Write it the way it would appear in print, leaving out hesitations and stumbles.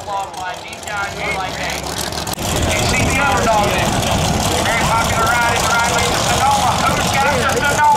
long line, deep down your right lane. You see the underdog there. Very popular ride in Riley to Sonoma. Who's got the Sonoma?